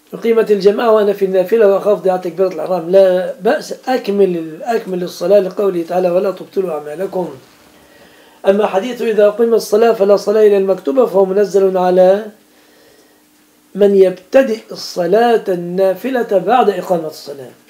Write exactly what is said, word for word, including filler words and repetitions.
أقيمت الجماعة وأنا في النافلة وأخاف ضياع تكبيرة الإحرام، لا بأس، أكمل أكمل الصلاة لقوله تعالى ولا تبطلوا أعمالكم. أما حديث إذا أقيمت الصلاة فلا صلاة إلا المكتوبة فهو منزل على من يبتدئ الصلاة النافلة بعد إقامة الصلاة.